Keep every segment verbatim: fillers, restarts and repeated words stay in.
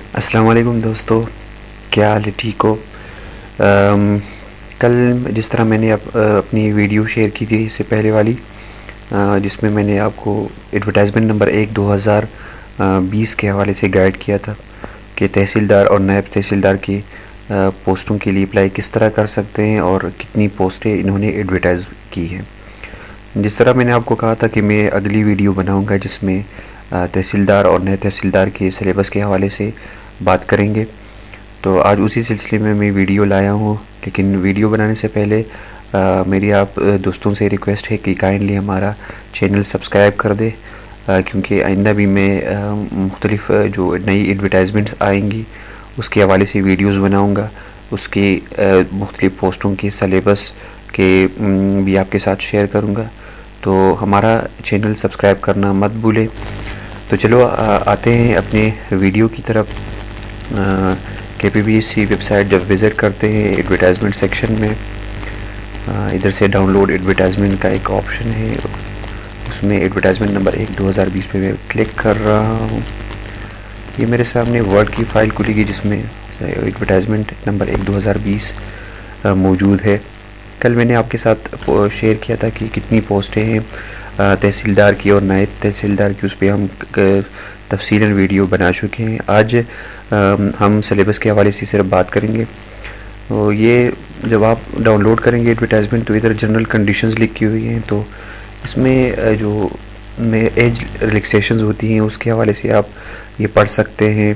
अस्सलाम वालेकुम दोस्तों, क्या हाल है? ठीक हो? अम, कल जिस तरह मैंने अप, अ, अपनी वीडियो शेयर की थी इससे पहले वाली, अ, जिसमें मैंने आपको एडवर्टाइजमेंट नंबर एक दो हज़ार बीस के हवाले से गाइड किया था कि तहसीलदार और नायब तहसीलदार की अ, पोस्टों के लिए अप्लाई किस तरह कर सकते हैं और कितनी पोस्टें इन्होंने एडवर्टाइज़ की हैं। जिस तरह मैंने आपको कहा था कि मैं अगली वीडियो बनाऊंगा जिसमें अ, तहसीलदार और नायब तहसीलदार के सिलेबस के हवाले से बात करेंगे, तो आज उसी सिलसिले में मैं वीडियो लाया हूँ। लेकिन वीडियो बनाने से पहले आ, मेरी आप आ, दोस्तों से रिक्वेस्ट है कि काइंडली हमारा चैनल सब्सक्राइब कर दे, आ, क्योंकि आइंदा भी मैं मुख्तलिफ़ जो नई एडवर्टाइजमेंट्स आएंगी उसके हवाले से वीडियोस बनाऊंगा, उसके मुख्तलिफ़ पोस्टों के सलेबस के म, भी आपके साथ शेयर करूंगा। तो हमारा चैनल सब्सक्राइब करना मत भूलें। तो चलो आ, आते हैं अपने वीडियो की तरफ। K P B S C website जब विज़िट करते हैं एडवर्टाइजमेंट सेक्शन में, आ, इधर से डाउनलोड एडवर्टाइजमेंट का एक ऑप्शन है, उसमें एडवर्टाइजमेंट नंबर एक दो हज़ार बीस पे मैं क्लिक कर रहा हूँ। ये मेरे सामने वर्ड की फ़ाइल खुलेगी जिसमें एडवर्टाइजमेंट नंबर एक दो हज़ार बीस मौजूद है। कल मैंने आपके साथ शेयर किया था कि कितनी पोस्टें हैं तहसीलदार की और नायब तहसीलदार की, उस पर हम तफसीलन वीडियो बना चुके हैं। आज हम सिलेबस के हवाले से सिर्फ बात करेंगे। तो ये जब आप डाउनलोड करेंगे एडवर्टाइजमेंट तो इधर जनरल कंडीशंस लिखी हुई हैं, तो इसमें जो में एज रिलैक्सेशंस होती हैं उसके हवाले से आप ये पढ़ सकते हैं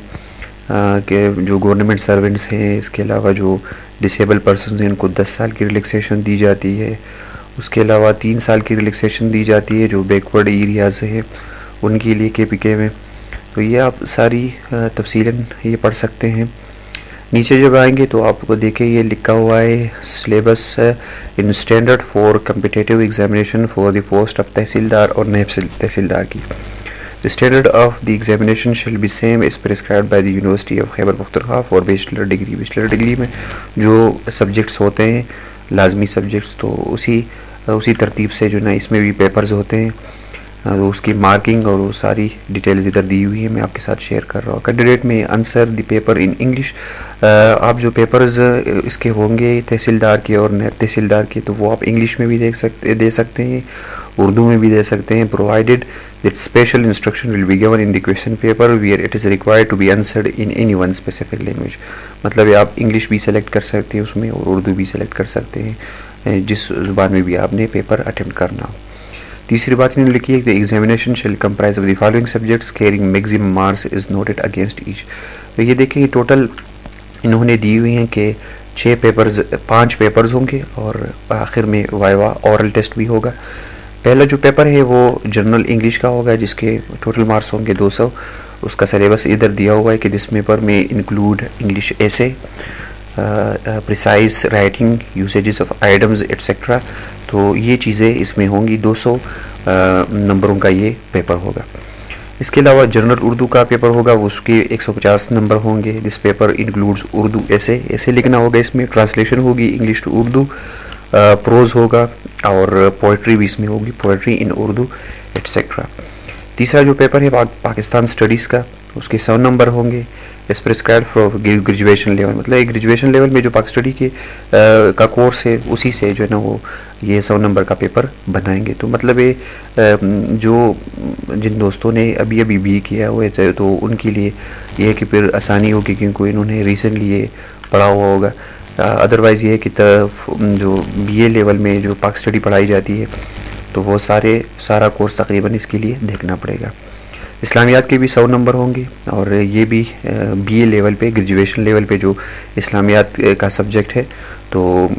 कि जो गवर्नमेंट सर्वेंट्स हैं, इसके अलावा जो डिसेबल पर्सन हैं उनको दस साल की रिलैक्सेशन दी जाती है। उसके अलावा तीन साल की रिलैक्सेशन दी जाती है जो बैकवर्ड एरियाज़ हैं उनके लिए के पी के में। तो ये आप सारी तफसीलन ये पढ़ सकते हैं। नीचे जब आएंगे तो आपको देखें ये लिखा हुआ है syllabus in standard for competitive examination for the post of tahsildar और नायब तहसीलदार की। The standard of the examination shall be same is prescribed by the university of Khyber Pakhtunkhwa for bachelor degree. Bachelor degree में जो सब्जेक्ट्स होते हैं लाजमी सब्जेक्ट्स, तो उसी उसी तरतीब से जो ना इसमें भी पेपर्स होते हैं, तो उसकी मार्किंग और वो सारी डिटेल्स इधर दी हुई है, मैं आपके साथ शेयर कर रहा हूँ। Candidate may answer the paper in English. आप जो पेपर्स इसके होंगे तहसीलदार के और नायब तहसीलदार के, तो वो आप इंग्लिश में भी देख सकते दे सकते हैं, उर्दू में भी दे सकते हैं, provided that special instruction will be given in the question paper where it is required to be answered in any one specific language. मतलब आप इंग्लिश भी सेलेक्ट कर सकते हैं उसमें और उर्दू भी सेलेक्ट कर सकते हैं, जिस ज़ुबान में भी आपने पेपर अटेम्प्ट करना हो। तीसरी बात इन्होंने लिखी है कि examination shall comprise of the following subjects carrying maximum marks is noted against each. तो ये देखिए टोटल इन्होंने दी हुई हैं कि छः पेपर्स पांच पेपर्स होंगे और आखिर में वाइवा ओरल टेस्ट भी होगा। पहला जो पेपर है वो जनरल इंग्लिश का होगा जिसके टोटल मार्क्स होंगे दो सौ। उसका सिलेबस इधर दिया हुआ है कि this paper may include English ऐसे, precise writing, usages of items etcetera. तो ये चीज़ें इसमें होंगी। दो सौ नंबरों का ये पेपर होगा। इसके अलावा जनरल उर्दू का पेपर होगा, उसके एक सौ पचास नंबर होंगे। दिस पेपर इंक्लूड्स उर्दू ऐसे ऐसे लिखना होगा, इसमें ट्रांसलेशन होगी इंग्लिश टू उर्दू, प्रोज होगा और पोइट्री भी इसमें होगी, पोइट्री इन उर्दू एट्सेट्रा। तीसरा जो पेपर है पा, पाकिस्तान स्टडीज़ का, उसके सौ नंबर होंगे। इस प्रिस्क्राइब्ड फॉर ग्रेजुएशन लेवल, मतलब एक ग्रेजुएशन लेवल में जो पाक स्टडी के आ, का कोर्स है उसी से जो है ना वो ये सौ नंबर का पेपर बनाएंगे। तो मतलब ये जो जिन दोस्तों ने अभी अभी बी किया हुआ है तो उनके लिए ये है कि फिर आसानी होगी क्योंकि इन्होंने रिसेंटली ये पढ़ा हुआ होगा। अदरवाइज़ ये है कि जो बी ए लेवल में जो पाक स्टडी पढ़ाई जाती है तो वो सारे सारा कोर्स तकरीबन इसके लिए देखना पड़ेगा। इस्लामियात के भी सौ नंबर होंगे और ये भी बी ए लेवल पे ग्रेजुएशन लेवल पे जो इस्लामियात का सब्जेक्ट है तो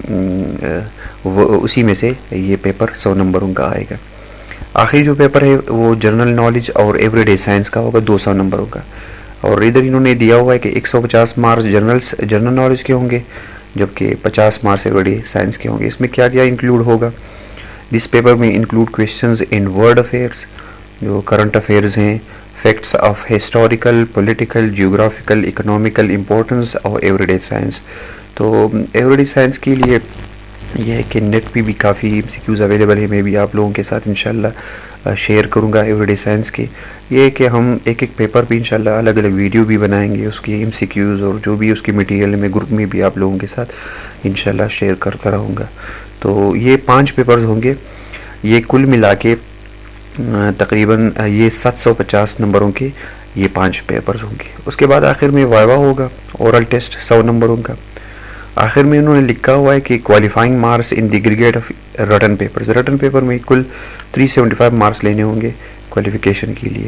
वो उसी में से ये पेपर सौ नंबरों का आएगा। आखिरी जो पेपर है वो जनरल नॉलेज और एवरीडे साइंस का होगा दो सौ नंबरों का। और इधर इन्होंने दिया हुआ है कि एक सौ पचास मार्क्स जनरल जनरल नॉलेज के होंगे जबकि पचास मार्क्स एवरीडे साइंस के होंगे। इसमें क्या क्या इंक्लूड होगा? This paper may include questions in world affairs, जो करंट अफेयर्स हैं, facts of historical, political, geographical, economical importance और एवरीडे साइंस। तो एवरीडे साइंस के लिए यह है कि नेट पे भी काफ़ी एम सी क्यूज़ अवेलेबल है, मैं भी आप लोगों के साथ इंशाल्लाह शेयर करूँगा एवरीडे साइंस के। ये है कि हम एक एक पेपर पे इंशाल्लाह अलग अलग वीडियो भी बनाएंगे उसकी एम सी क्यूज़ और जो भी उसकी मटेरियल में ग्रुप में भी आप लोगों के साथ इंशाल्लाह शेयर करता रहूँगा। तो ये पाँच पेपर्स होंगे, ये कुल मिला के तकरीबन ये सात सौ पचास नंबरों के ये पांच पेपर्स होंगे। उसके बाद आखिर में वाइवा होगा, ओरल टेस्ट सौ नंबरों का। आखिर में उन्होंने लिखा हुआ है कि qualifying marks in the aggregate of written papers, written paper में कुल तीन सौ पचहत्तर मार्क्स लेने होंगे क्वालिफिकेशन के लिए,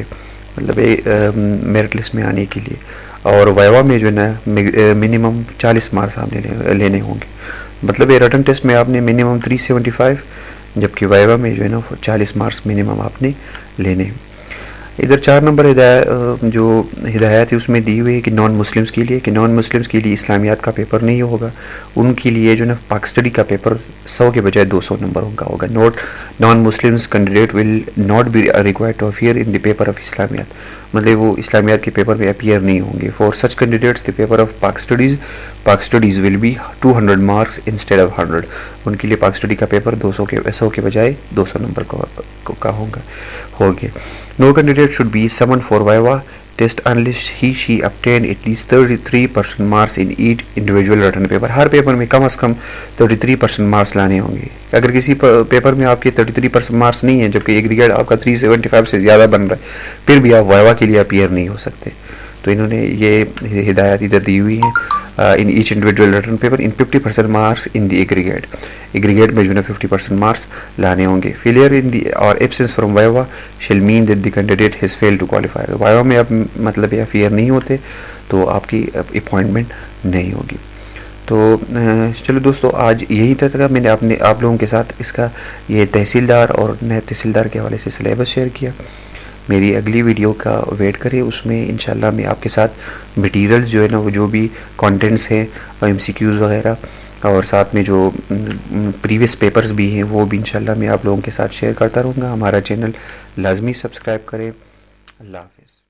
मतलब मेरिट लिस्ट में आने के लिए। और वाइवा में जो है ना मिनिमम चालीस मार्क्स आपने ले, लेने होंगे, मतलब ये रिटन टेस्ट में आपने मिनिमम तीन सौ पचहत्तर, जबकि वाइवा में जो है ना चालीस मार्क्स मिनिमम आपने लेने हैं। इधर चार नंबर हिदायत जो हिदायत है उसमें दी हुई है कि नॉन मुस्लिम्स के लिए, कि नॉन मुस्लिम्स के लिए इस्लामियात का पेपर नहीं होगा, उनके लिए जो ना पाक स्टडी का पेपर सौ के बजाय दो सौ नंबरों का होगा। Note, non Muslims candidate will not be required to appear in the paper of Islamiyat, मतलब वो इस्लामियात के पेपर में अपीयर नहीं होंगे। For such candidates the paper of Pak studies Pak studies will be two hundred marks instead of hundred, उनके लिए पाक study का पेपर दो सौ के सौ के बजाय दो सौ नंबर का, का होगा हो गया। No candidate should be summoned for Viva test unless he she obtain at least thirty-three percent marks in each individual written paper। हर पेपर में कम से कम तैंतीस परसेंट मार्क्स लाने होंगे। अगर किसी पेपर में आपके तैंतीस परसेंट मार्क्स नहीं है, जबकि एग्रीगेट आपका तीन सौ पचहत्तर से ज़्यादा बन रहा है, फिर भी आप वाइवा के लिए अपीयर नहीं हो सकते। तो इन्होंने ये हिदायत इधर दी हुई है in each individual written paper in fifty percent marks in the aggregate, aggregate में जो है फिफ्टी परसेंट मार्क्स लाने होंगे। फेलियर इन दी और absence from viva shall mean that the candidate has failed to qualify. Viva में आप मतलब या फेयर नहीं होते तो आपकी अपॉइंटमेंट नहीं होगी। तो चलो दोस्तों, आज यही था, मैंने अपने आप लोगों के साथ इसका ये तहसीलदार और नायब तहसीलदार के हवाले से सिलेबस शेयर किया। मेरी अगली वीडियो का वेट करें, उसमें इंशाल्लाह मैं आपके साथ मटेरियल जो है ना वो जो भी कंटेंट्स हैं एमसीक्यूज़ वगैरह और साथ में जो प्रीवियस पेपर्स भी हैं वो भी इंशाल्लाह मैं आप लोगों के साथ शेयर करता रहूँगा। हमारा चैनल लाजमी सब्सक्राइब करें। अल्लाह हाफ़िज़।